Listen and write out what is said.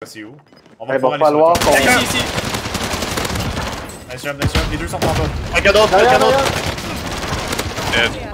c'est où? On Il va pouvoir falloir aller sur qu'on... le toit. Ici. Nice job, nice job. Les deux sont en bas. Quelqu'un d'autre, quelqu'un d'autre.